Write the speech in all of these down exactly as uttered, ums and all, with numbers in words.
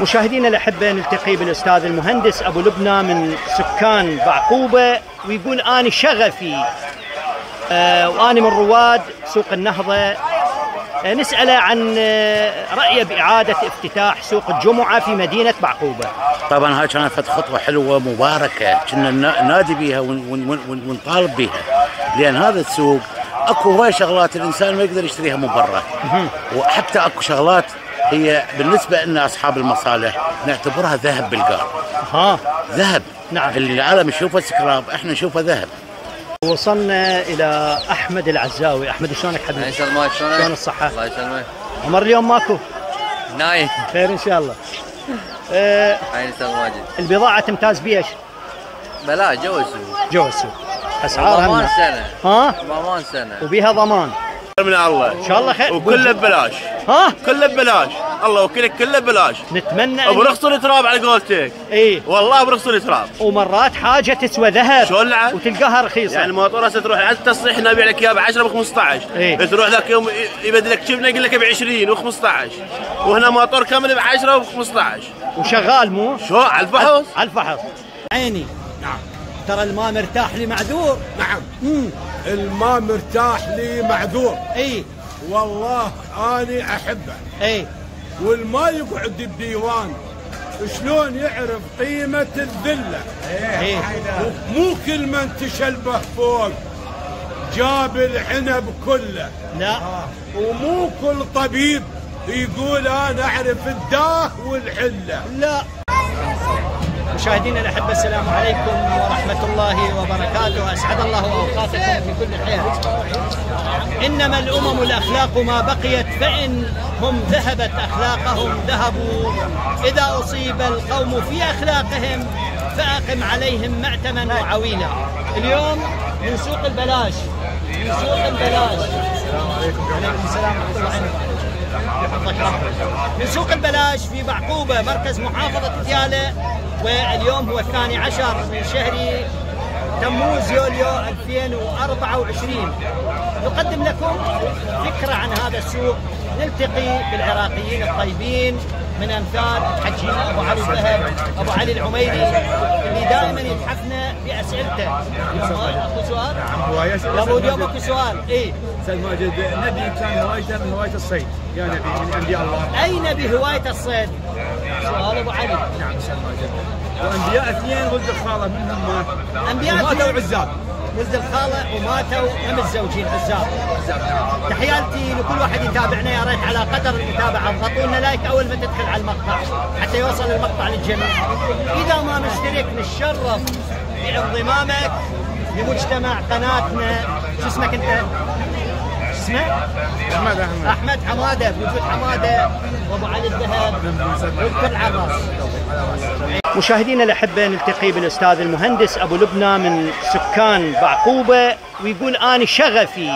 مشاهدينا الأحبة، نلتقي بالأستاذ المهندس أبو لبنى من سكان بعقوبة، ويقول أنا شغفي آه وأنا من رواد سوق النهضة. آه نسأله عن آه رأيه بإعادة افتتاح سوق الجمعة في مدينة بعقوبة. طبعا هاي كانت خطوة حلوة مباركة، كنا ننادي بها ونطالب بها، لأن هذا السوق اكو هواي شغلات الانسان ما يقدر يشتريها من برا، وحتى اكو شغلات هي بالنسبه لنا اصحاب المصالح نعتبرها ذهب بالقار. ها ذهب. نعم. اللي العالم يشوفه سكراب احنا نشوفه ذهب. وصلنا الى احمد العزاوي. احمد شلونك حبيبي؟ الله يسلمك. شلونك؟ شلون الصحه؟ الله يسلمك. عمر اليوم ماكو؟ نايم. خير ان شاء الله. أه عين استاذ ماجد. البضاعه تمتاز بيش؟ بلا جو السوق. جو السوق. اسعارها ضمان سنه. ها؟ ضمان سنه. وبيها ضمان. من الله ان شاء الله خير. وكله ببلاش. ها؟ كله ببلاش، الله وكلك كله ببلاش. نتمنى وبرخص التراب على قولتك. اي والله برخص التراب. ومرات حاجه تسوى ذهب. شلون لعب؟ وتلقاها رخيصه. يعني الموتور هسه تروح على التصليح نبيع لك اياه ب عشرة ب خمسطعش. إيه؟ تروح ذاك يوم يبدلك شبنه يقول لك ب عشرين و خمسطعش. وهنا موتور كامل ب عشرة و خمسطعش. وشغال مو؟ شو على الفحص؟ على الفحص. عيني. نعم. ترى الماء مرتاح لي معذور. نعم. امم الماء مرتاح لي معذور. اي والله اني احبه. اي والماء يقعد بديوان شلون يعرف قيمة الذلة. اي مو كل من تشلبه فوق جاب العنب كله. لا. ومو كل طبيب يقول انا اعرف الداه والعله. لا. مشاهدينا الأحبة، السلام عليكم ورحمة الله وبركاته. أسعد الله أوقاتكم في كل خير. إنما الأمم الأخلاق ما بقيت، فإن هم ذهبت أخلاقهم ذهبوا. إذا أصيب القوم في أخلاقهم فأقم عليهم معتما وعويلا. اليوم من سوق البلاش، من سوق البلاش. السلام عليكم. وعليكم السلام ورحمة الله وبركاته. من سوق البلاش في بعقوبة مركز محافظة ديالى، واليوم هو الثاني عشر من شهر تموز يوليو ألفين وأربعة وعشرين. نقدم لكم فكرة عن هذا السوق، نلتقي بالعراقيين الطيبين من أمثال الحجي أبو علي الذهب، أبو علي العميري، اللي دائما يتحفنا بأسئلته. أكو سؤال؟ نعم هواية. لا اليوم أكو سؤال. إيه أستاذ ماجد، النبي كان هوايته من هواية الصيد، يا نبي من أنبياء الله. أي نبي هواية الصيد؟ سؤال أبو علي. نعم أستاذ ماجد. وأنبياء اثنين ولد الخالة منهم مات. أنبياء ماتوا عزاب. ولد الخالة وماتوا هم الزوجين عزاب. تحياتي لكل واحد يتابعنا، يا ريت على قدر المتابعة اضغطوا لنا لايك أول ما تدخل على المقطع حتى يوصل المقطع للجميع. إذا ما مشترك نتشرف بانضمامك لمجتمع قناتنا. شو اسمك أنت؟ شو اسمه؟ أحمد أحمد. أحمد حمادة. بوجود حمادة وأبو علي الذهب والكل على الراس. مشاهدينا الأحبة، نلتقي بالأستاذ المهندس أبو لبنى من سكان بعقوبة، ويقول أنا شغفي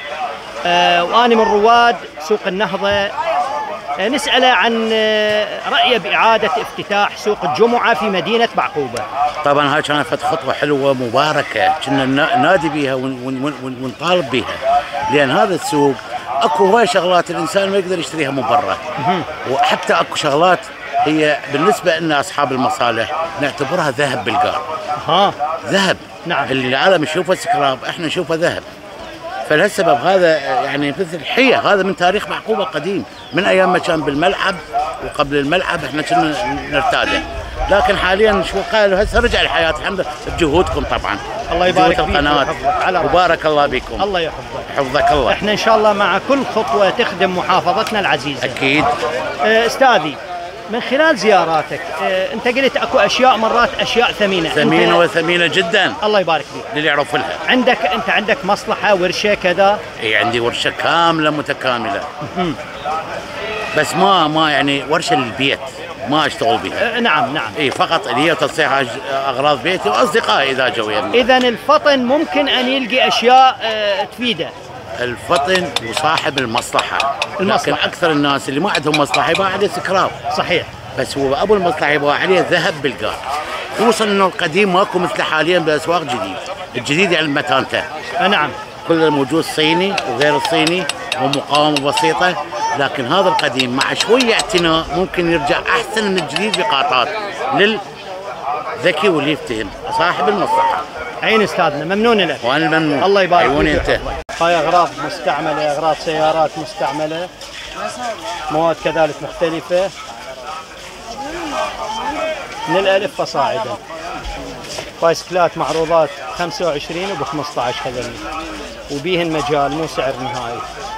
آه وأنا من رواد سوق النهضة. آه نسأله عن آه رأيه بإعادة افتتاح سوق الجمعة في مدينة بعقوبة. طبعا هاي كانت خطوة حلوة مباركة، كنا ننادي بها ونطالب بها، لأن هذا السوق اكو هواي شغلات الانسان ما يقدر يشتريها من برا، وحتى اكو شغلات هي بالنسبه لنا اصحاب المصالح نعتبرها ذهب بالقار. ها ذهب. نعم. اللي العالم يشوفه سكراب احنا نشوفه ذهب. فلهالسبب هذا يعني مثل حيه، هذا من تاريخ بعقوبه قديم، من ايام ما كان بالملعب وقبل الملعب احنا كنا نرتاده، لكن حاليا شو قالوا هسه رجع الحياه الحمد لله بجهودكم طبعا. الله يبارك فيك القناه وبارك الله بكم. الله يحفظك. حفظك الله. احنا ان شاء الله مع كل خطوه تخدم محافظتنا العزيزه. اكيد. استاذي، من خلال زياراتك اه انت قلت اكو اشياء مرات اشياء ثمينه. ثمينه وثمينه جدا. الله يبارك فيك. اللي يعرف لها. عندك انت عندك مصلحه ورشه كذا؟ اي عندي ورشه كامله متكامله. بس ما ما يعني ورشه للبيت ما اشتغل بها. اه نعم نعم. اي فقط اللي هي تصليح اغراض بيتي واصدقائي اذا جو يمي. اذا الفطن ممكن ان يلقي اشياء اه تفيده. الفطن وصاحب المصلحه. المصلحه. لكن اكثر الناس اللي ما عندهم مصلحه يباع عليه سكراب. صحيح. بس هو ابو المصلحه يباع عليه ذهب بالقار. خصوصا انه القديم ماكو مثل حاليا باسواق جديد، الجديد يعني متانته. نعم. كل الموجود صيني وغير الصيني ومقاومه بسيطه، لكن هذا القديم مع شويه اعتناء ممكن يرجع احسن من الجديد بقاطات للذكي واللي يفتهم صاحب المصلحه. عين استاذنا، ممنون لك. وانا ممنون. الله يبارك فيك. عيوني انت. هاي اغراض مستعمله، اغراض سيارات مستعمله، مواد كذلك مختلفه من الالف فصاعدا. بايسكلات معروضات خمسة وعشرين وب خمسة عشر هذول، وبيهن مجال مو سعر نهائي.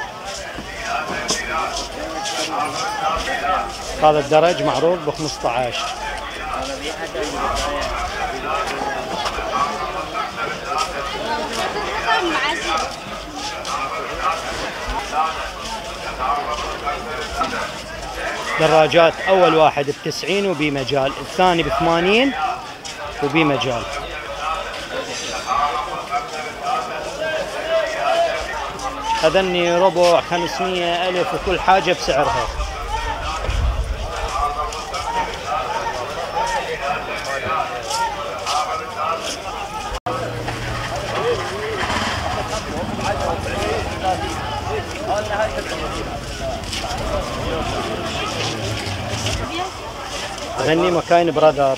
هذا الدرج معروض ب خمسة عشر. دراجات اول واحد ب تسعين وبي مجال، الثاني ب ثمانين وبي مجال. هذني ربع خمسمية ألف وكل حاجة بسعرها. هذني مكاين برادر،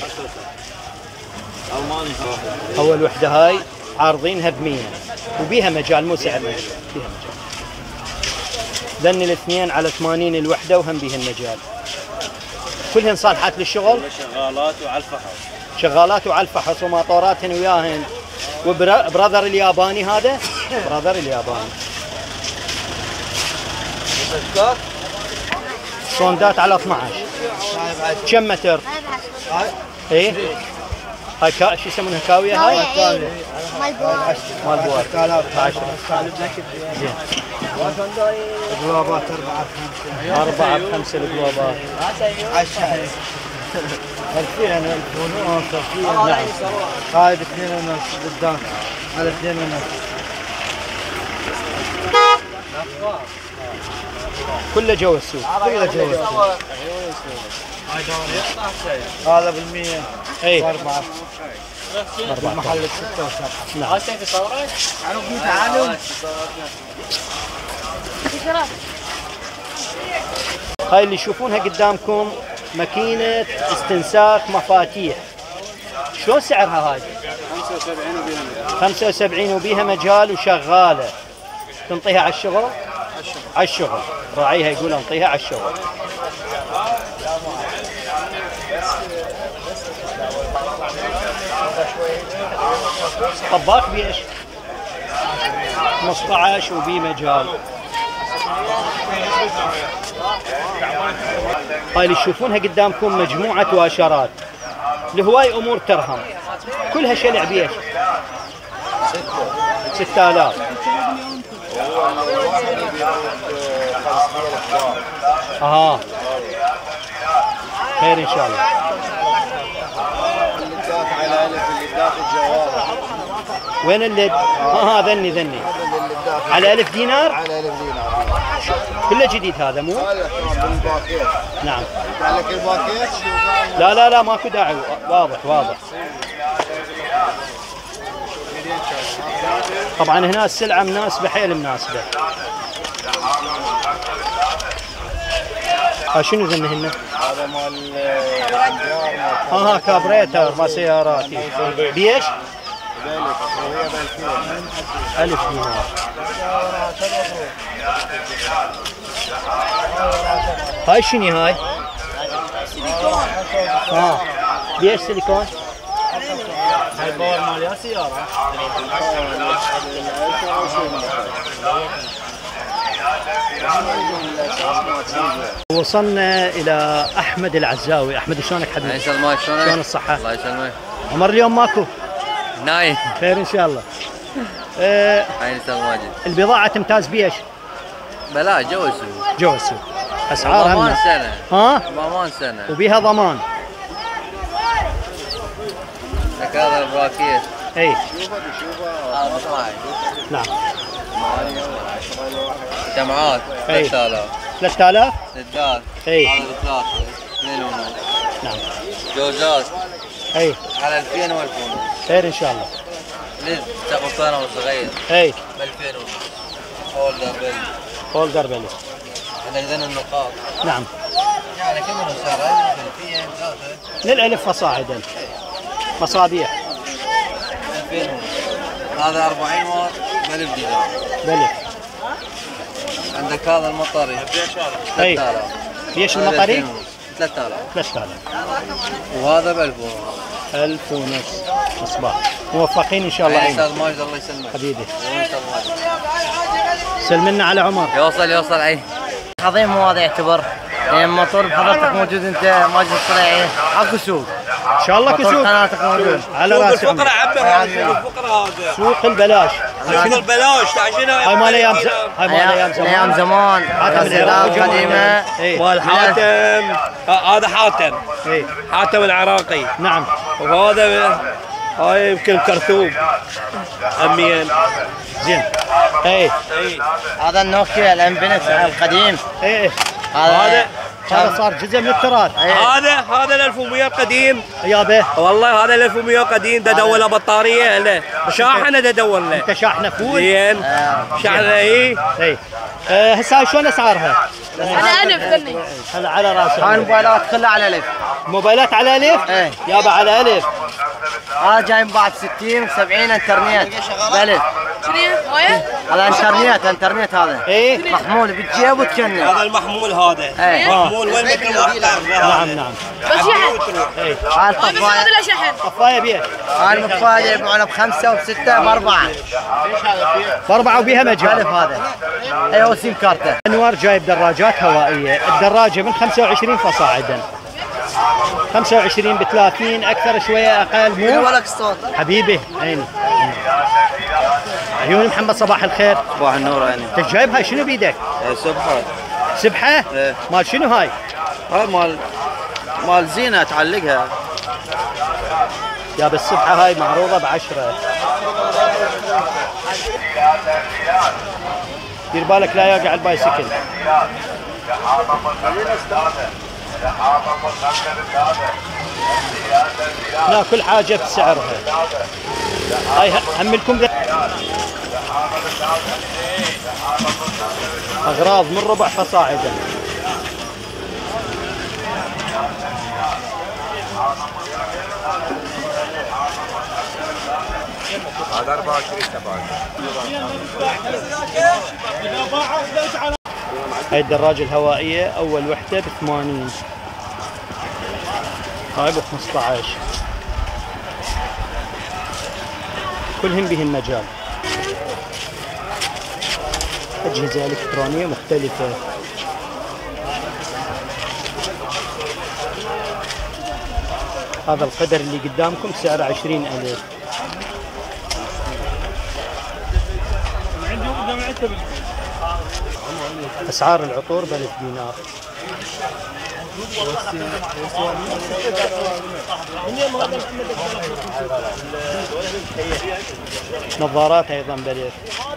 أول وحدة هاي عارضينها بمية وبيها مجال مو سعر مجال، بيها مجال. ذني الاثنين على ثمانين الوحدة وهم بيها المجال. كلهن صالحات للشغل؟ شغالات وعلى الفحص. شغالات وعلى الفحص وماطوراتهن وياهن. وبراذر الياباني هذا؟ براذر الياباني. صوندات على اثنعش. كم متر؟ ايه؟ هاي كا شو يسمونها كاوية هاي؟ مال بوار. مال بوار. عشرة. زين. قلوبات أربعة بخمسة. أربعة بخمسة القلوبات. ألفين ألف ونص ألفين. نعم. هاي باثنين ونص قدام. على اثنين ونص. كله جوا السوق. كله جوا السوق. هذا بالمية. اي. أربعة. أربعة. محل ستة وسبعة. نعم. تعالوا. هاي اللي تشوفونها قدامكم ماكينة استنساخ مفاتيح. شو سعرها هاي؟ خمسة وسبعين وبيها مجال. خمسة وسبعين وبيها مجال وشغالة. تنطيها على الشغل؟ على الشغل. راعيها يقول انطيها على الشغل. طباق بيش؟ خمسة عشر وبي مجال. هاي اللي تشوفونها قدامكم مجموعة واشرات لهواي امور ترهم، كلها شلع بيش. ستة آلاف. اها خير ان شاء الله. اللدات على ألف، اللدات الجوارة. وين اللد؟ ها ذني ذني على ألف دينار؟ على ألف دينار. كله جديد هذا مو؟ هذا بالباكيت. نعم. عليك الباكيت. لا لا لا ماكو داعي، واضح واضح. طبعا هنا السلعة مناسبة، حيل مناسبة. ها شنو ذني هنا؟ هذا مال ها ها كابريتر مال سيارات. بيش؟ ذلك وهي بالكيل. ألف دينار. هاي شنو هاي؟ سيليكون. ها بيش سيليكون؟ هاي باور مال يا سيارة. وصلنا إلى أحمد العزاوي. أحمد شلونك حبيبي؟ الله يسلمك. شلونك؟ شلون الصحة؟ الله يسلمك. عمر اليوم ماكو؟ نايم. خير إن شاء الله. أه عين استاذ ماجد. البضاعة تمتاز بيش؟ بلا جو السوق. جو السوق. أسعارها ضمان من- سنة. ها؟ ضمان سنة. وبيها ضمان. لك هذا البراكيت. اي هذا مطاعم. نعم. جمعات أي. ثلاثة آلاف. ثلاثة آلاف؟ سداد. أي. هذا بثلاثة. اثنين ونص. نعم. جوزات اي على ألفين وألف ونص. خير إن شاء الله. ليز تاخذ وصغير. اي ب ألفين ونص. هولدر بيل. هولدر بلي. عندك ذن النقاط. نعم. يعني كم من سعر؟ ألفين ثلاثة. للألف فصاعدا. مصابيح. ألفين ونص. هذا أربعين واط ب ألف دينار. بلي. عندك هذا المطري. اي. ثلاثة آلاف. ليش المطري؟ ثلاثة آلاف. ثلاثة آلاف. وهذا ب ألف ونص. ألف ونص مصباح. موفقين ان شاء الله. يا استاذ ماجد الله يسلمك حبيبي. سلمنا على عمر. يوصل يوصل عين. عظيم مو هذا يعتبر يعني مطور بحضرتك موجود انت ماجد الصريعي اكو سوق ان شاء الله مطور كسوق قناتك موجود على راس الفقره عبر هذا الفقره هذا سوق البلاش. شنو البلاش تعجنها هاي مال ايام هاي مال ايام زمان. ايام زمان غزالات قديمه مال حاتم هذا حاتم اي حاتم العراقي. نعم. وهذا هاي يمكن كرثوم امين. زين. اي هذا النوكيا الانفينكس القديم. اي هذا هذا صار جزء من التراث. هذا هذا ال ألف ومئة قديم يا به والله. هذا ال ألف ومئة قديم ده دوله بطاريه له شاحنه ده دول له. انت شاحنه فول. زين شاحنه اي اي أه هسه هاي شلون اسعارها؟ انا الف ثني. هلا على راسي. هاي الموبايلات كلها على الف. موبايلات على الف؟ ايه يابا على الف. هذا جاي بعد ستين سبعين انترنت بلد. شنو هاي؟ هذا انترنت انترنت هذا. ايه محمول بتجيب وتكنن. هذا المحمول هذا. ايه محمول وين مثل نعم نعم. بس شحن. ايه هاي هاي بس الطفايه هذا لا شحن. طفايه بيه. هاي المطفايه يبيعونها بخمسه وبسته باربعه. باربعه وبيها مجال. الف هذا. ايوه سيم كارته. انوار جايب دراجات هوائيه، الدراجه من خمسة وعشرين فصاعدا. خمسة وعشرين ب ثلاثين اكثر شويه اقل مو ولك صوت حبيبي. عيني عيوني. محمد صباح الخير. صباح النور عيني. انت جايب هاي شنو بيدك؟ سبحة. سبحه؟ ايه. مال شنو هاي؟ هاي مال مال زينة تعلقها. يا بالسبحه هاي معروضه بعشرة. دير بالك لا يقع البايسكل. لا كل حاجه بسعرها. هاي هملكم اغراض من ربع فصاعدا. هذا أربعة وعشرين تبعك. هاي الدراجة الهوائية أول وحدة ب ثمانين. هاي ب خمسة عشر. كلهم بهن مجال. أجهزة إلكترونية مختلفة. هذا القدر اللي قدامكم سعره عشرين ألف. أسعار العطور بألف دينار. نظارات أيضا بألف.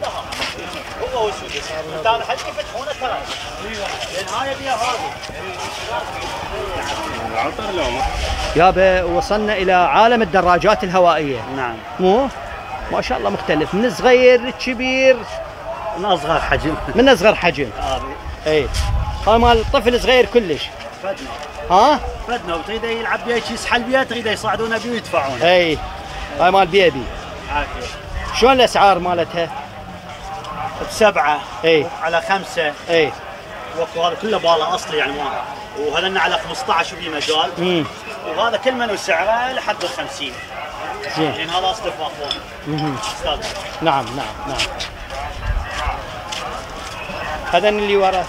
يابا وصلنا إلى عالم الدراجات الهوائية. نعم. مو ما شاء الله مختلف من صغير للكبير. من اصغر حجم. من اصغر حجم. اي هاي مال طفل صغير كلش. فدنا. ها؟ فدنا وتريد يلعب بيه يسحل بيه تريد يصعدونه بيه ويدفعونه. اي هاي مال بيبي. عافية. شلون الاسعار مالتها؟ بسبعة. اي على خمسة. اي وكو هذا كله باله اصلي يعني ما وهذا على خمسة عشر وفي مجال. امم وهذا كل منو سعره لحد ال خمسين. زين. يعني هذا اصل فاخون. امم استاذ. نعم نعم نعم. هذا اللي وراه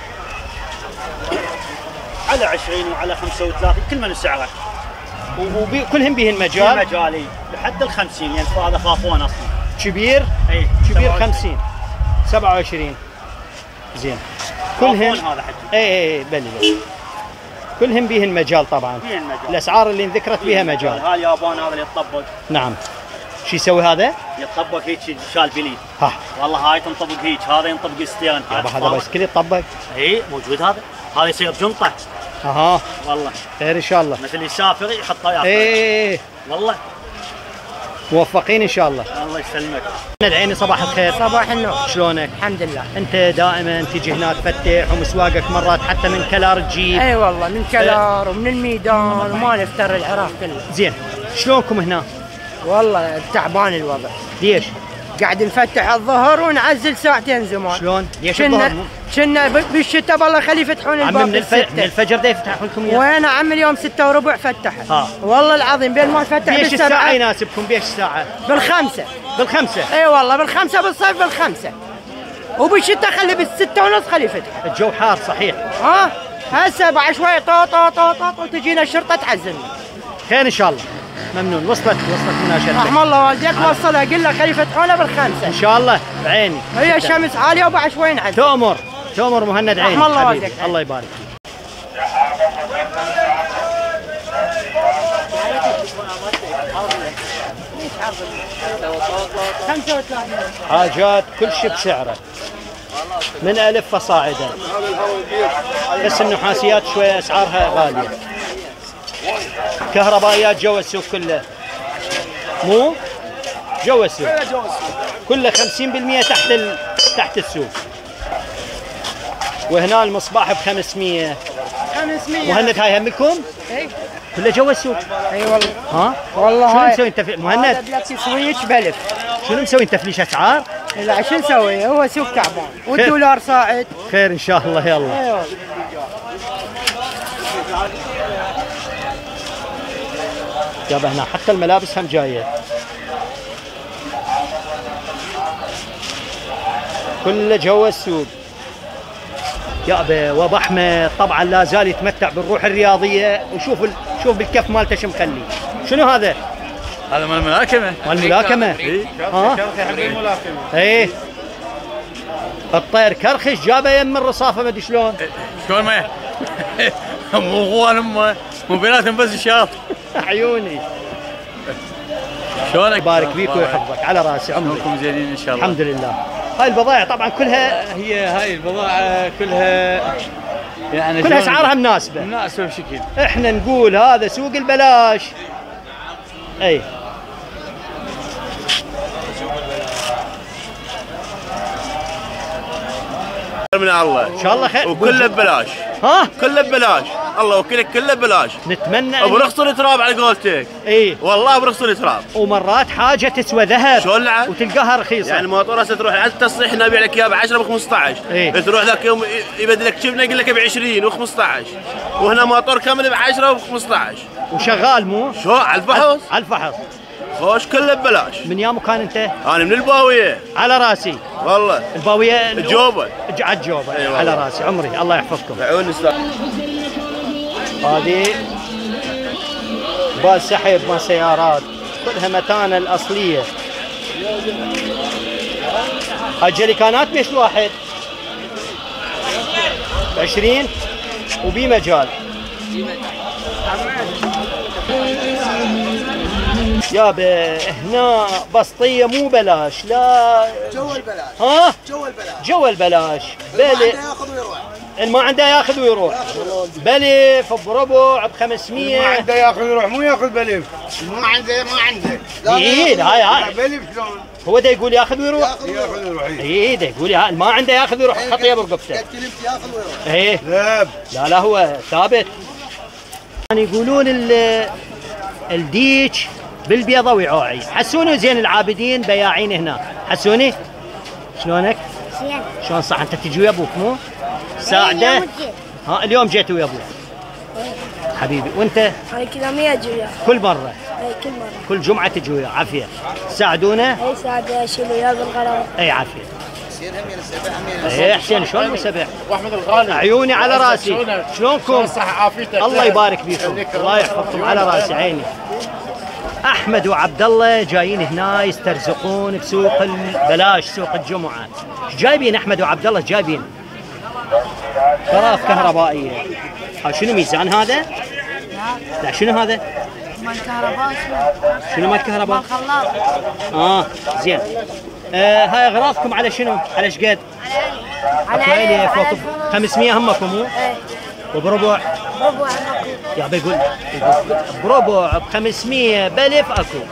على عشرين وعلى خمسة وثلاثين كل منو سعره. وكلهم بهن مجال. مجالي لحد ال خمسين يعني هذا فاخون اصلا. كبير؟ اي كبير خمسين. سبعة وعشرين. زين. كلهم هذا حجم. اي اي بلي بلي. كلهم بهن مجال طبعا. بهن مجال. الاسعار اللي انذكرت بها مجال. هاي اليابان هذا اللي يطبق. نعم. شو يسوي هذا؟ يطبق هيك شال بليد. ها والله هاي تنطبق هيك هذا ينطبق استيان. هذا بايسكل يطبق. اي موجود هذا. هذا يصير بجنطه. اها والله خير ان شاء الله. مثل يسافر يحطه ياخذ. ايه والله موفقين ان شاء الله. الله يسلمك. العيني صباح الخير. صباح النور. شلونك؟ الحمد لله. انت دائما تجي هنا تفتح ومسواقك مرات حتى من كلار تجيب. اي والله من كلار ومن الميدان وما نفتر العراق كله. زين شلونكم هنا؟ والله تعبان الوضع. ليش؟ قاعد نفتح الظهر ونعزل ساعتين زمان. شلون؟ ليش كنا الظهر؟ كنا بالشتاء بالله خلي يفتحون الباب عمي من, الف... من الفجر دا يفتحون لكم اياه؟ وين عمي اليوم ستة وربع فتحت. ها والله العظيم بين ما فتح بيش الساعة يناسبكم بيش الساعة؟ بالخمسة. بالخمسة؟ اي والله بالخمسة بالصيف بالخمسة. وبالشتاء خلي بالستة ونص خلي يفتح. الجو حار صحيح. ها هسه بعد شوي طو طو طو طو وتجينا الشرطة تعزلنا. خير ان شاء الله. ممنون. وصلت وصلت مناشدتك. رحم الله والديك وصلها قل له خلي يفتحونه بالخمسة. ان شاء الله بعيني. هي الشمس عالية وبعد شوي نعزل. تؤمر تؤمر مهند عيني. رحم الله والديك. الله يبارك فيك. خمسة وثلاثين. حاجات كل شيء بسعره من ألف فصاعدا، بس النحاسيات شوية أسعارها غالية. كهربائيات جو السوق كله، مو جو السوق كله خمسين بالمئة تحت ال... تحت السوق. وهنا المصباح ب خمسمئة. خمسمئة. مهند هاي همكم؟ اي كله جو السوق. اي والله. ها؟ والله شنو هاي مسوي انت في... مهند؟ هذا بلاك سويتش بلف. شنو مسوي انت فليش اسعار؟ لا شو نسوي؟ هو سوق تعبان والدولار صاعد. خير ان شاء الله. يلا. ايوه. جاب هنا حتى الملابس هم جايه. كل جو السوق. يابا وابو احمد طبعا لا زال يتمتع بالروح الرياضيه، وشوف ال... شوف بالكف مالته شو مخلي. شنو هذا؟ هذا مال الملاكمه. مال الملاكمه؟ اي ها؟ الملاكمه. ايه الطير كرخش جابه يم الرصافه ما ادري شلون. شلون ما مو غوان امه مو بيناتهم بس الشاط. عيوني. شلونك؟ يبارك فيك ويحفظك على راسي عمري. شلونكم زينين ان شاء الله. الحمد لله. هاي البضائع طبعا كلها هي هاي البضاعه كلها يعني كلها اسعارها مناسبه. مناسبه بشكل. احنا نقول هذا سوق البلاش. اي من الله ان شاء الله خير. وكله ببلاش. ها كله ببلاش. الله وكيلك كله ببلاش. نتمنى برخص التراب على قولتك. اي والله برخص التراب. ومرات حاجه تسوى ذهب شلون لعب؟ وتلقاها رخيصه. يعني موتور هسه تروح على التصليح نبيع لك اياه ب عشرة ب خمسطعش. إيه؟ تروح ذاك يوم يبدلك جبنه يقول لك ب عشرين و خمسطعش. وهنا موتور كامل ب عشرة و خمسطعش. وشغال مو؟ شو على الفحص؟ على الفحص. خوش كله ببلاش. من يا مكان انت؟ انا من الباويه. على راسي. والله. الباويه الجوبه. على الجوبه. أيوة. على راسي عمري. الله يحفظكم. عيون استاذ. هذه بال سحب مال سيارات كلها متانه الاصليه. هاي جريكانات بيش واحد؟ عشرين وبي مجال. يابا هنا بسطيه مو بلاش. لا جو البلاش. ها؟ جو البلاش. جو البلاش. بلي ياخذ ويروح. اللي ما عنده ياخذ ويروح. بلف بربع ب خمسمئة. ما عنده ياخذ ويروح مو ياخذ بلف. ما عنده ما عنده. اي هاي هاي بلف شلون؟ هو ده يقول ياخذ ويروح. ياخذ ويروح. اي ده يقول ها ما عنده ياخذ ويروح خطيه برقبته. قد كلمت ياخذ ويروح. ايه لا لا لا هو ثابت. يعني يقولون ال الديك بالبيضه وعوعي. حسوني زين العابدين بياعين هنا. حسوني شلونك؟ زين. شلون صح انت تجي ويا ابوك مو؟ ساعده؟ ها اليوم جيت ويا ابوك. حبيبي وانت؟ هاي كذا مية اجي وياه. كل مره؟ اي كل مرة. كل جمعه تجي وياه. عافيه. تساعدونه؟ اي ساعد اشيل وياه بالغلط. اي عافيه. حسين هم السبع هم ايه حسين شلون مو سبع؟ واحمد الغالي. عيوني على راسي. شلونكم؟ صح عافيتك. الله يبارك فيكم. الله يحفظكم على راسي عيني. احمد وعبد الله جايين هنا يسترزقون بسوق البلاش سوق الجمعه. ايش جايبين احمد وعبد الله؟ جايبين غراف كهربائيه. ها شنو ميزان هذا؟ لا شنو هذا؟ مال كهرباء. شنو مال كهرباء؟ مال خلاط. اه زين. آه هاي غرافكم على شنو؟ على ايش قد؟ على على فوق خمسمئة همكم مو؟ ايه. وبربع؟ بربع همكم. يا بيقول بربع ب خمسمئة بلف اكو.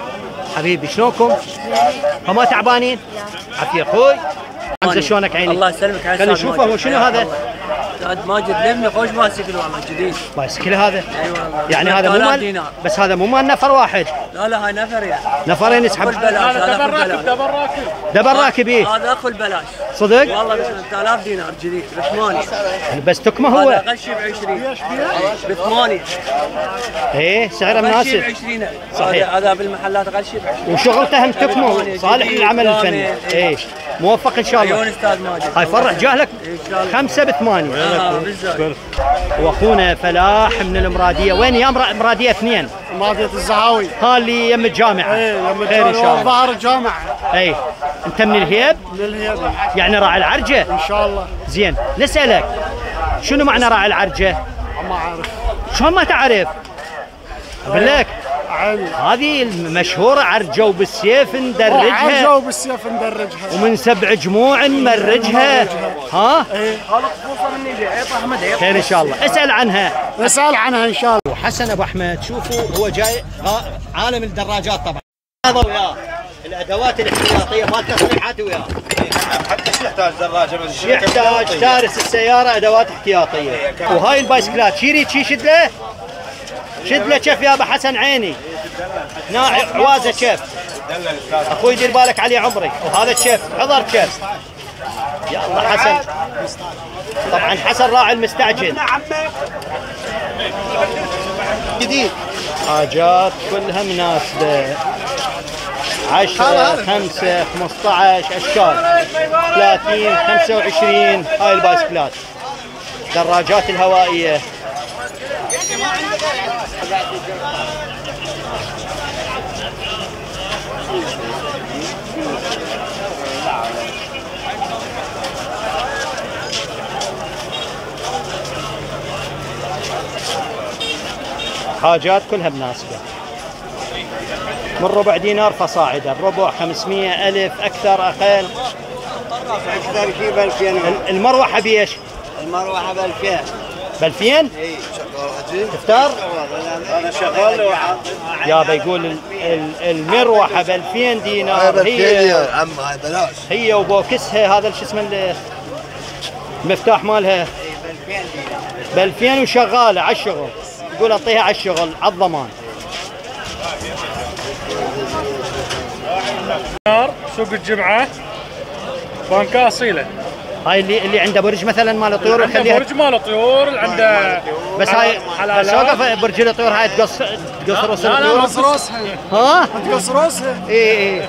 حبيبي شلونكم؟ فما تعبانين؟ عافية اخوي. حمزة شلونك عيني؟ الله يسلمك. خلينا نشوفه هو شنو هذا؟ استاذ ماجد لمني خوش بايسكل والله جديد. بايسكل هذا؟ اي والله. يعني هذا مو مال بس هذا مو مال نفر واحد. لا لا هاي نفر يعني. نفرين يسحب. هذا دبر راكب دبر راكب. دبر راكب ايه؟ هذا اكل بلاش. صدق؟ والله ب ثلاثة آلاف دينار جديد ب ثمانية. بس تكمه هو. هذا اقل شيء ب عشرين. ب ثمانية. ايه سعره مناسب. اقل شيء ب عشرين. صحيح. هذا بالمحلات اقل شيء ب عشرين. وشغلته هم تكمه صالح للعمل الفني. ايه موفق ان شاء الله. عيون استاذ ماجد. هاي فرح جاهلك خمسة بثمانية. اه بالزبط. واخونا فلاح من المرادية. وين يا مرادية اثنين؟ مرادية الزهاوي. ها اللي يم الجامعة. ايه يم خير ان شاء الله. ظهر الجامعة. اي انت من الهيب؟ من الهيب. يعني راعي العرجة؟ ان شاء الله. زين نسألك شنو معنى راعي العرجة؟ ما اعرف. شلون ما تعرف؟ اقول لك عيني. هذه المشهورة عرجة وبالسيف ندرجها. عرجة وبالسيف ندرجها. ومن سبع جموع نمرجها. ها؟ ايه. هذا خصوصا مني عيط احمد عيط. خير ان شاء الله. اسأل عنها. اسأل عنها ان شاء الله. وحسن ابو احمد شوفوا هو جاي عالم الدراجات طبعا. هذا وياه الادوات الاحتياطيه ما تصريحات وياه. حتى شو يحتاج دراجه بس يحتاج تارس السياره ادوات احتياطيه. وهاي البايسكلات شيري شي شد له شد له كيف يا ابو حسن عيني. ناعي عوازه كيف. اخوي دير بالك علي عمري. وهذا كيف حضر كيف. يا الله حسن. طبعا حسن راعي المستعجل. جديد. حاجات كلها مناسبة. عشرة خمسة خمسة عشر أشكال ثلاثين خمسة وعشرين. هاي البايسكلات دراجات الهوائية. حاجات كلها مناسبة من ربع دينار فصاعدا. الربع خمسمية ألف أكثر أقل. أكثر شيء ب ألفين. المروحة بيش؟ المروحة ب ألفين. ب ألفين؟ اي تفتر؟ انا شغال يابا يقول ال- ال- المروحة ب ألفين دينار. هي يا عم هاي بلاش. هي وبوكسها هذا شو اسمه ال- المفتاح مالها ب ألفين وشغالة على الشغل. يقول اعطيها على الشغل على الضمان. سوق الجمعة بانكا أصيلة. هاي اللي اللي عنده برج مثلا مال طيور عنده يخليها. برج مال طيور اللي عنده. بس هاي بس اوقف برج الطيور هاي تقص تقص راس لا لا الطيور. تقص راسها. ها؟ تقص راسها. اي اي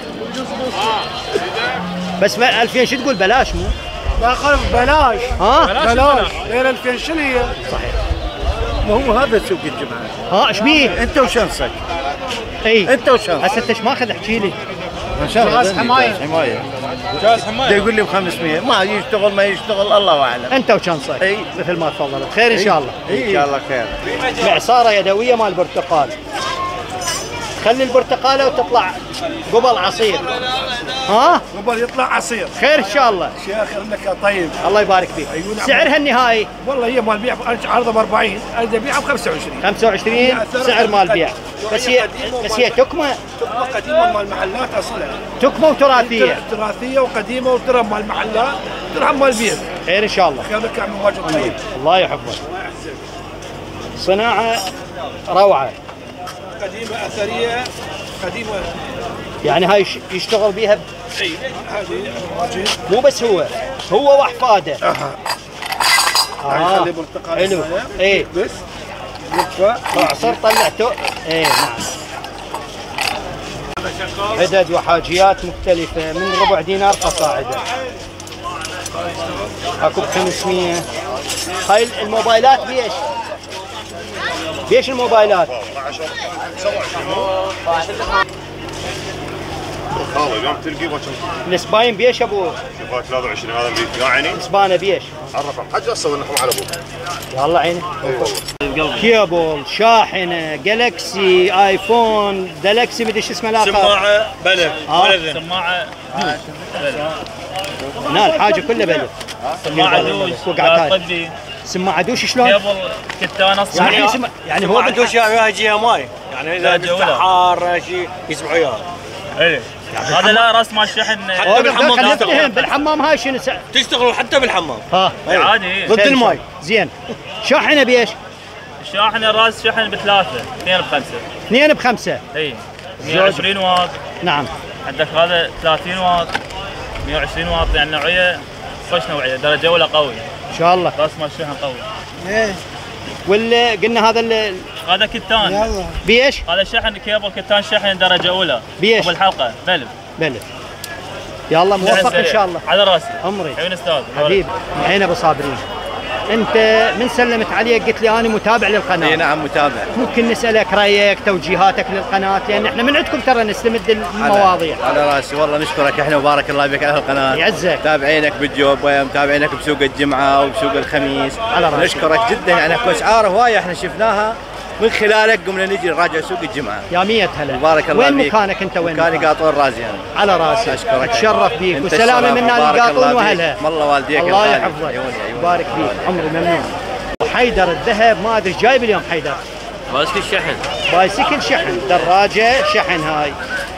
بس ما ألفين شو تقول بلاش مو؟ لا خلف بلاش. ها؟ بلاش غير ألفين شنو هي؟ صحيح. ما هو هذا سوق الجمعة. ها ايش بيه؟ انت وشنصك. اي انت وشنصك. هسه انت ايش ماخذ احكي لي؟ جهاز حماية. حمايه جهاز حماية. يقول لي ب خمسمية ما يشتغل ما يشتغل الله اعلم. انت وشنصك. اي مثل ما تفضلت. خير ان شاء الله. ان شاء الله خير. معصاره يدويه مال برتقال. خلي البرتقاله وتطلع قبل عصير. ها؟ قبل يطلع عصير. خير ان شاء الله. شيخ انك طيب. الله يبارك فيك. سعرها النهائي؟ والله هي مال بيع عرضه ب أربعين، انا ابيعها ب خمسة وعشرين. خمسة وعشرين سعر مال بيع. بس هي بس هي تكمه تكمه قديمه مال محلات اصلا. تكمه وتراثيه. تراثيه وقديمه وترم مال محلات، ترم مال بيت. خير ان شاء الله. خير لك يا عم واجد طيب. الله يحفظك. صناعه روعه. قديمه اثريه قديمه. يعني هاي يشتغل بيها ب... اي هذه واجد. مو بس هو هو واحفاده. اها. اه خلي برتقال. حلو. اي بس لفه عصر طلعته. اي نعم. عدد وحاجيات مختلفة من ربع دينار فصاعدا. اكو ب خمسمية. هاي الموبايلات بيش؟ بيش الموبايلات؟ خالي اليوم تلقي السباين بيش ابو؟ ثلاثة وعشرين هذا يا عيني. سبانه بيش؟ عرفهم حاجه هسه ونحن على ابوك. والله عيني. كيبل، شاحنه، جالكسي، ايفون، جالكسي مدري شو اسمه الاخر. سماعة بلف. آه. سماعة هنا الحاجه كلها بلف. سماعة دوج. وقعتات. طبي. سماعه دوش شلون؟ قبل كتان اصلا يعني سم... يعني هو ما دوش وياها جهه ماي يعني اذا بالسحار شيء يسمعوا وياها. ايه هذا لا راس مال الشحن حتى بالحمام تشتغل. بالحمام هاي شنو تشتغل حتى بالحمام. ها عادي ضد الماي. زين شاحنه بيش؟ الشاحنه راس شحن بثلاثه اثنين بخمسه. اثنين بخمسه. اي مئة وعشرين واط. نعم. عندك هذا ثلاثين واط مئة وعشرين واط يعني نوعيه خوش نوعيه درجه اولى قوي. ان شاء الله. راس مال الشحن قوي. ايه واللي قلنا هذا اللي هذا كتان. يلا بيش؟ هذا شحن كيبل كتان شحن درجه اولى. بيش؟ قبل الحلقه بلف. بلف. يلا موفق ان شاء الله. على راسي. عمري. حبيبي استاذ. حبيبي عين ابو صابرين. انت من سلمت عليك قلت لي انا متابع للقناه. اي نعم متابع. ممكن نسالك رايك توجيهاتك للقناه لان احنا من عندكم ترى نستمد المواضيع. على, على راسي والله نشكرك احنا وبارك الله بك على القناه. يعزك. متابعينك بالجوب ومتابعينك بسوق الجمعه وبسوق الخميس. على راسي. نشكرك جدا يعني اكو اسعار هوايه احنا شفناها من خلالك قمنا نجي نراجع سوق الجمعه. يا مية هلا. بارك الله وين بيك. مكانك انت وين؟ مكاني قاطون رازي انا. على راسي. اشكرك. اتشرف بيك وسلامه من نادي قاطون واهلها. والله والديك الله يحفظك. يبارك فيك عمري ممنون. حيدر الذهب ما ادري ايش جايب اليوم حيدر. بايسكل شحن. بايسكل شحن دراجه شحن هاي.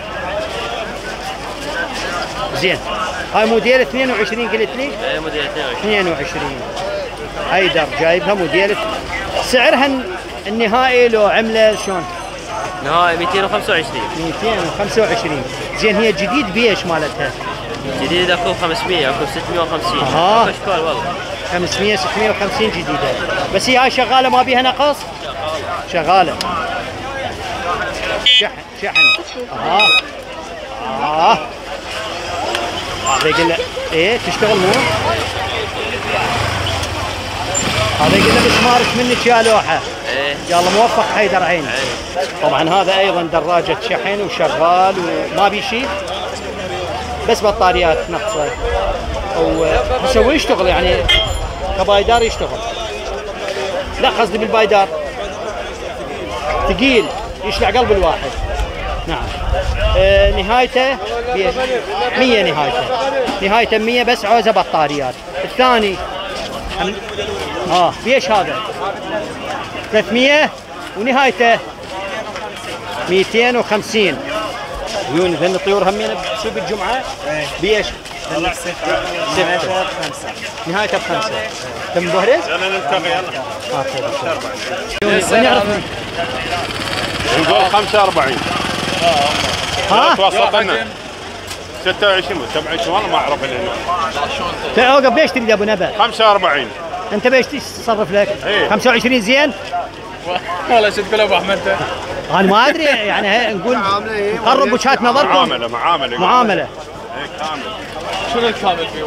زين هاي موديل اثنين وعشرين قلت لي؟ اي موديل اثنين وعشرين. حيدر جايبها موديل سعرها النهائي لو عمله شلون؟ نهائي مئتين وخمسة وعشرين. مئتين وخمسة وعشرين. زين هي جديد بيش مالتها؟ جديد اكو خمسمئة اكو ستمئة وخمسين. اها اكو اشكال والله. خمسمئة ستمئة وخمسين جديده. بس هي هاي شغاله ما بيها نقص؟ شغاله. شحن شحن. اها اه هذا يقول له ايه تشتغل مو؟ هذا يقول له مسمارك منك يا لوحه. ايه يلا موفق حيدر عيني. طبعا هذا ايضا دراجه شحن وشغال وما بي شيء بس بطاريات نقصه ويسوي يشتغل يعني كبايدار يشتغل. لا قصدي بالبايدار ثقيل يشلع قلب الواحد. نعم. آه نهايته مية نهايته نهايته مية بس عوزه بطاريات. الثاني اه بيش هذا ثلاثمئة ونهايته مئتين وخمسين. عيوني ذن الطيور همين بسوق الجمعه بيش؟ ستة بخمسة. نهايته بخمسة. تم بهرز؟ يلا نلتقي يلا. وين يعرف؟ نقول خمسة وأربعين. ها؟ توسط لنا ستة وعشرين سبعة وعشرين والله ما اعرف اللي هنا. اوقف بيش تبدا ابو نبأ؟ خمسة وأربعين. انت بيش تصرف لك؟ ايه خمسة وعشرين زين؟ والله شو تقول ابو احمد؟ انا ما ادري يعني نقول نقرب وجهات نظركم. معامله معامله معامله. ايه كامل. شنو الكامل فيه؟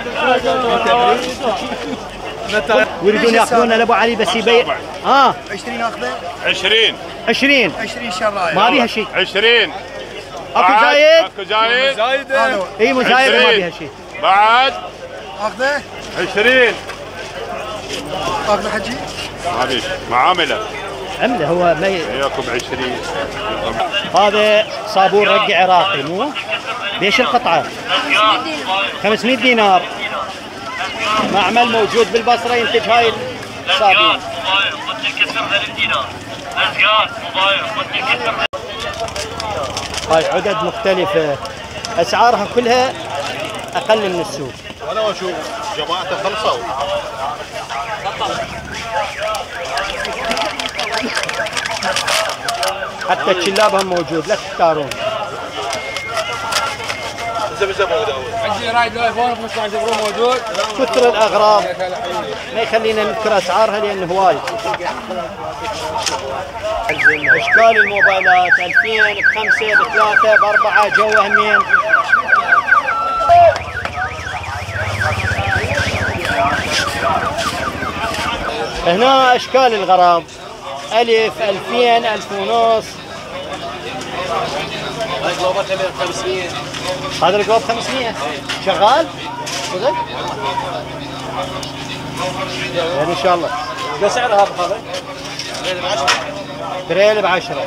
ويريدون ياخذونه لابو علي بس يبيع. اه عشرين اخذه؟ عشرين. عشرين. عشرين شرايح. ما بيها شيء. عشرين. اكو زايد؟ اكو زايد. زايده. اي مو زايد ما بيها شيء. بعد اخذه؟ عشرين. اخذه حجي؟ ما بيش معامله. عمله هو ما وياكم عشرين. هذا صابون رق عراقي مو؟ ليش القطعه؟ خمسمئة دينار. معمل موجود بالبصره ينتج هاي الصابون. هاي عدد مختلفه اسعارها كلها اقل من السوق. انا اشوف جماعته خلصوا. حتى الشلاب هم موجود لا تختارون. عندي رايد الايفون خمسة عشر برو موجود. كثر الاغراض ما يخلينا نذكر اسعارها لان هواي. اشكال الموبايلات ألفين بخمسة بثلاثة بأربعة جوه همين. هنا اشكال الغراض ألف ألفين ألف ونص. هاي جلوباتها خمسمئة. هذا الجلوب خمسمئة شغال؟ صدق؟ يعني ان شاء الله. شو سعرها هذا؟ تريل بعشرة.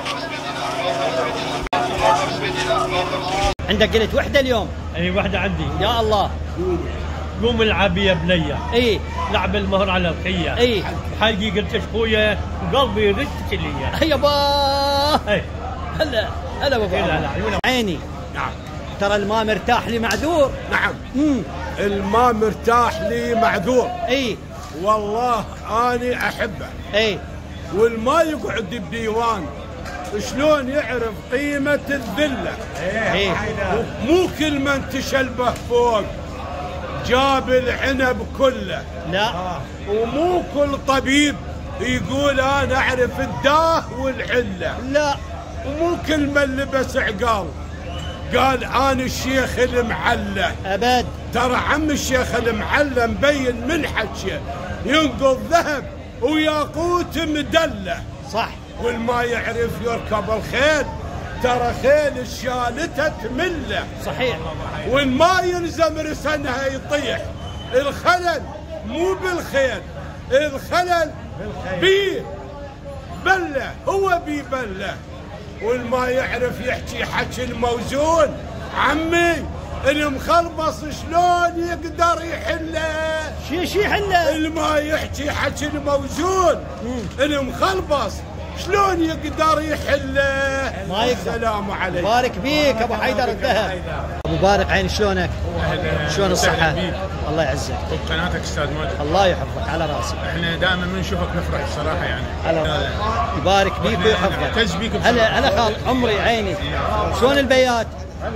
عندك قلت وحده اليوم؟ اي وحده عندي. يا الله. قوم العب يا بنيه. اي لعب المهر على الخيه. اي حقي قلت اخويا وقلبي يردك لي. يا با اي هلا هلا بابا. لا لا عيوني. عيني. نعم. ترى الماء مرتاح لي معذور. نعم. امم الماء مرتاح لي معذور. اي والله اني احبه. اي والماء يقعد بديوان شلون يعرف قيمة الذلة. ايه مو كل من تشلبه فوق جاب العنب كله. لا. ومو كل طبيب يقول انا اعرف الداه والعله. لا. ومو كل من لبس عقال قال انا الشيخ المعلة. ابد. ترى عم الشيخ المعلة مبين من حكيه ينقض ذهب وياقوت مدله. صح. والما يعرف يركب الخيل ترى خيل الشالته تمله. صحيح. والما يلزم رسنها يطيح. الخلل مو بالخيل، الخلل بيه بله، هو بيه بله. والما يعرف يحكي حكي الموزون عمي المخلبص شلون يقدر يحله؟ شي شي يحله؟ الما يحكي حكي الموزون المخلبص شلون يقدر يحله؟ ما يقدر. السلام عليكم. بارك بيك ابو حيدر الذهب. ابو بارك عين شلونك؟ شلون الصحة؟ الله يعزك. قناتك استاذ ماجد. الله يحفظك على راسي. احنا دائما من نشوفك نفرح الصراحة يعني. على يبارك بيك ويحفظك. نعتز بيك. هلا هلا خال عمري عيني. شلون البيات؟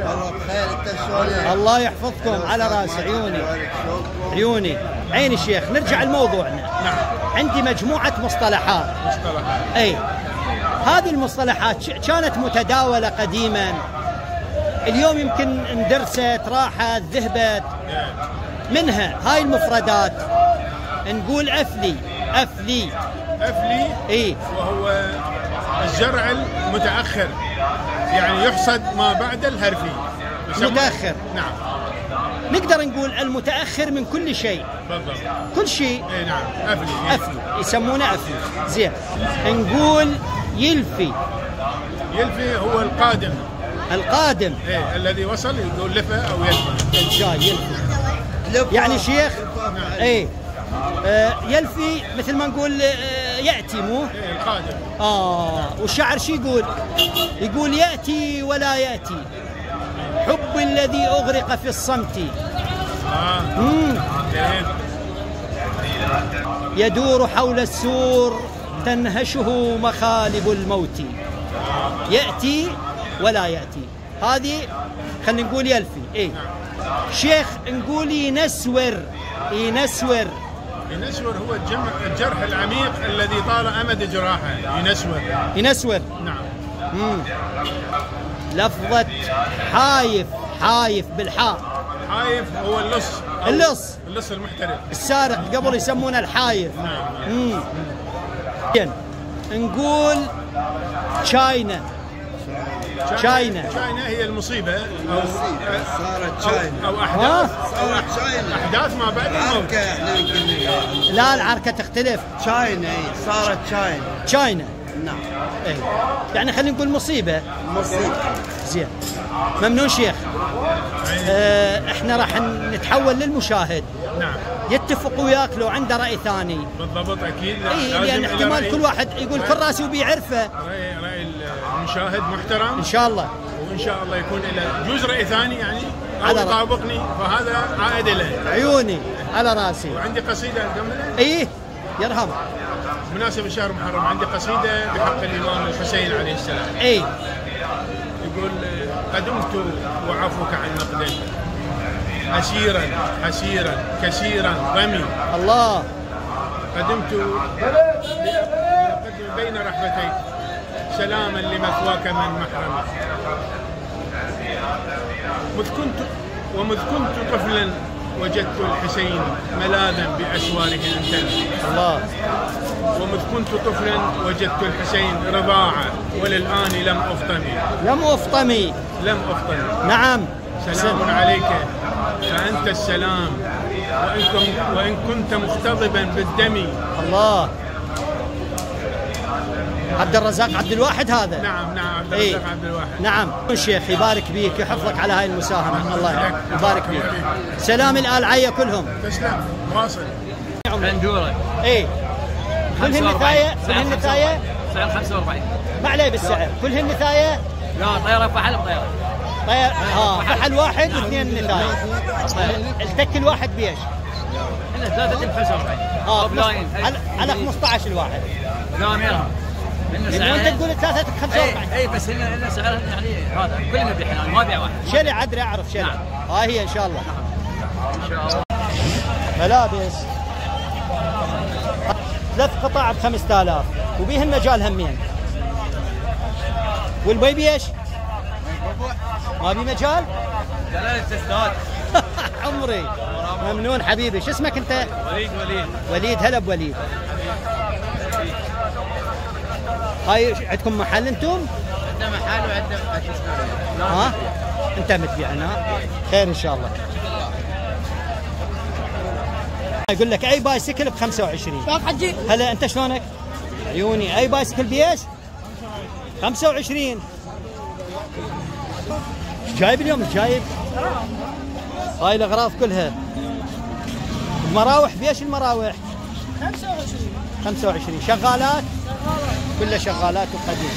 الله يحفظكم على راسي. عيوني عيوني عيني الشيخ. نرجع لموضوعنا. نعم. عندي مجموعة مصطلحات. مصطلحات. اي هذه المصطلحات كانت متداولة قديما، اليوم يمكن اندرست راحت ذهبت. منها هاي المفردات نقول أفلي. أفلي أفلي اي وهو الزرع المتأخر، يعني يحصد ما بعد الهرفي. متأخر. نعم. نقدر نقول المتأخر من كل شيء. بالضبط. كل شيء. اي نعم. أفلي. أفلي يسمونه أفلي. زين. نقول يلفي. يلفي هو القادم. القادم. ايه الذي وصل يقول لفه او يلفي. الجاي يلفي. يعني شيخ. نعم. ايه آه يلفي مثل ما نقول آه يأتي مو؟ ايه القادم. اه والشاعر شو يقول؟ يقول يأتي ولا يأتي حب الذي أغرق في الصمت. اه مم. يدور حول السور تنهشه مخالب الموت. يأتي ولا يأتي. هذه خلينا نقول يلفي. ايه شيخ نقول ينسور. ينسور. ينسور هو الجمع الجرح العميق الذي طال امد جراحه. ينسور. ينسور. نعم. مم. لفظة حايف. حايف بالحاء. حايف هو اللص. اللص. اللص المحترف. السارق قبل يسمونه الحايف. نعم. مم. نقول تشاينا. تشاينا. تشاينا هي المصيبة أو صارت تشاينا أو أحداث أو أحداث ما بعد الموت. لا العركة تختلف. تشاينا صارت تشاينا. تشاينا. نعم. ايه يعني خلينا نقول مصيبة. مصيبة. زين. ممنون شيخ. اه احنا راح نتحول للمشاهد. نعم. يتفق وياك لو عنده رأي ثاني. بالضبط اكيد. اي لان احتمال كل واحد يقول كل راسي وبيعرفه. رأي رأي المشاهد محترم. ان شاء الله. وان شاء الله يكون له جزء رأي ثاني يعني او على يطابقني فهذا عائد له. عيوني على راسي. وعندي قصيدة قبل. ايه يرحم. مناسبة شهر محرم عندي قصيدة بحق الإمام الحسين عليه السلام. اي يقول قدمت وعفوك عن نقدي أسيرا حسيرا كثيرا ضمي. الله. قدمت بين رحبتيك سلاما لمثواك من محرم. مذ كنت ومذ كنت طفلا وجدت الحسين ملاذا بأسواره أنتن. الله. ومذ كنت طفلا وجدت الحسين رضاعا وللآن لم أفطمي. لم أفطمي. لم أفطمي. نعم. سلام عليك فأنت السلام وإن, وإن كنت مختضبا بالدم. الله. عبد الرزاق عبد الواحد هذا. نعم نعم عبد إيه. الرزاق عبد الواحد. نعم الشيخ يبارك بيك يحفظك على هاي المساهمة، الله يبارك بيك. سلام الآل عيا كلهم. تسلم واصل. بندورة. ايه كلهن نثاية كلهن نثاية سعر خمسة وأربعين. ما عليه بالسعر كلهن نثاية. لا طيارة فحل بطيارة. طير اه فحل واحد واثنين نثاية. التك الواحد بيش؟ إلا ثلاثة خمسة وأربعين. اه على على خمسة عشر الواحد. لا ميرها. انت تقول ثلاثة خمسة وأربعين. اي بس هن هن سعرها يعني هذا كلنا بيحنا ما بيع واحد. شلي عدري اعرف شلي. نعم. ها هي ان شاء الله. ان شاء الله. ملابس ثلاث قطع ب خمسة آلاف وبيهن مجال همين. والبيبي ايش؟ ما بي مجال؟ جلال التسداد. عمري ممنون حبيبي. شو اسمك انت؟ وليد. وليد وليد هلا بوليد. هاي عندكم محل انتم؟ عندنا محل وعندنا شو اسمه؟ ها؟ انت متبيع هنا؟ خير ان شاء الله. يقول لك اي بايسكل ب خمسة وعشرين. شلون حجي؟ هلا انت شلونك؟ عيوني اي بايسكل بيش؟ خمسة وعشرين. ايش جايب اليوم؟ ايش جايب؟ هاي الاغراض كلها. المراوح بيش المراوح؟ خمسة وعشرين. خمسة وعشرين. شغالات؟ كلها شغالات وقديم.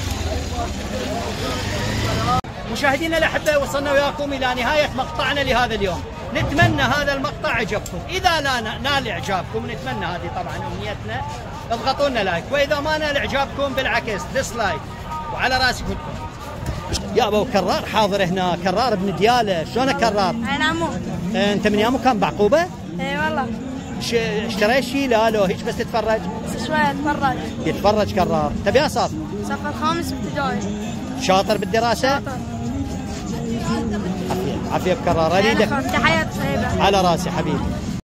مشاهدينا الاحباء وصلنا وياكم الى نهايه مقطعنا لهذا اليوم. نتمنى هذا المقطع عجبكم، اذا لا نال اعجابكم نتمنى هذه طبعا امنيتنا اضغطوا لنا لايك، واذا ما نال اعجابكم بالعكس ديسلايك وعلى راسي كلكم. يا ابو كرار حاضر هنا، كرار ابن دياله، شلونك كرار؟ اي عمو. انت من يا مكان بعقوبه؟ اي والله. اشتريت شيء لا لو هيك بس تتفرج؟ بس شوي اتفرج. يتفرج كرار. تبي يا صاف؟ صف الخامس ابتدائي. شاطر بالدراسه؟ شاطر. عافيه عافيه بكرار. اريدك تحيات طيبه. على راسي حبيبي.